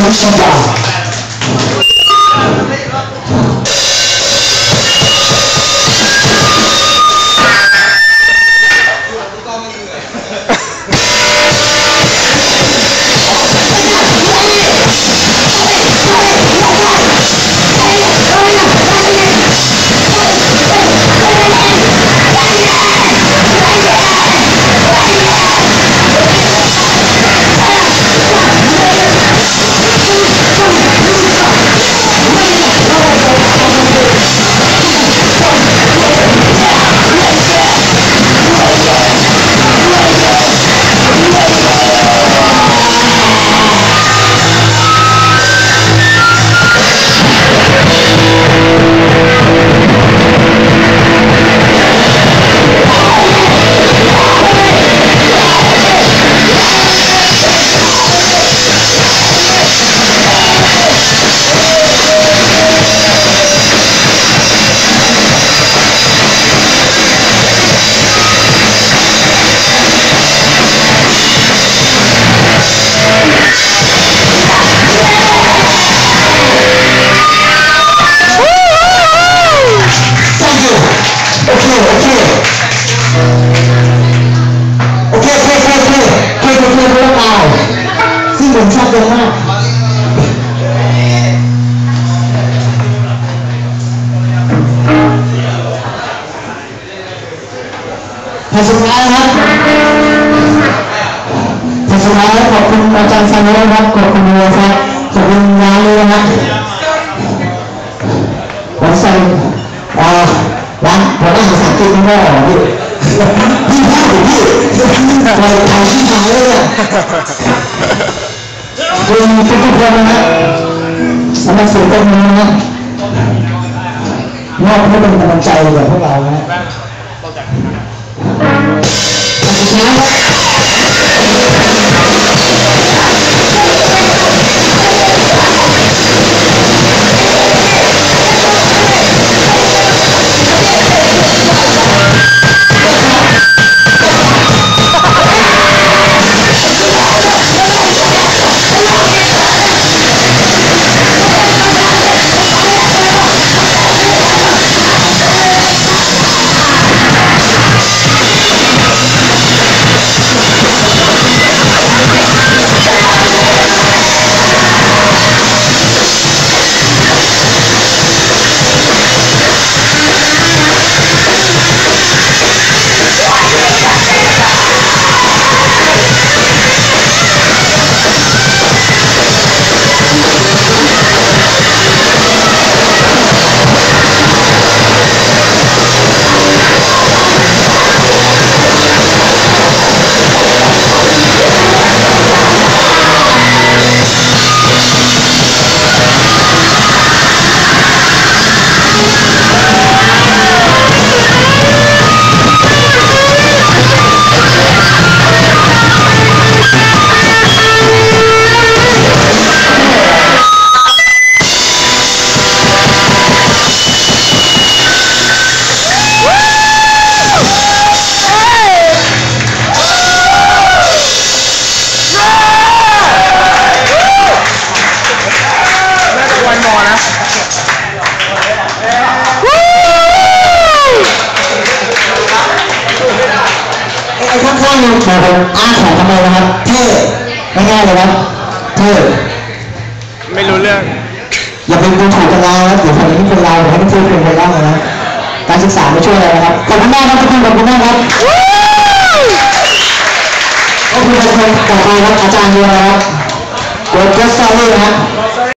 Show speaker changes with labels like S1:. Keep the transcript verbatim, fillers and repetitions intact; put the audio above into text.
S1: ชิดาผมชอบตรงมากแผ่นสุดท้ายครับแผ่นสุดท้ายขอบคุณอาจารย์ซันเลยครับขอบคุณเลยครับขอบคุณร้านเลยนะผมใส่ร้านผมได้ภาษาอังกฤษไม่ได้หรอพี่พี่พูดถึงพี่ไปทางที่ทางเลยอ่ะคุณทุกทุกคนนะสำหรับสื่อตรงนี้นะมอบให้เป็นกำลังใจกับพวกเรานะสุดท้ายไอ้ข้างๆนี่บอกผมอ้าของทำไมนะครับเท่ง่ายๆเลยครับเท่
S2: ไม่รู้เรื่อง
S1: อย่าเป็นคนถูกกันแล้วนะเดี๋ยวคนนี้เป็นเราเดี๋ยวให้เพื่อนเป็นคนเล่านะการศึกษาไม่ช่วยอะไรนะครับขอบคุณมากครับทุกคนขอบคุณมากครับขอบคุณทุกคนต่อไปครับอาจารย์เดียวครับโกดเกสซาลี่ครับ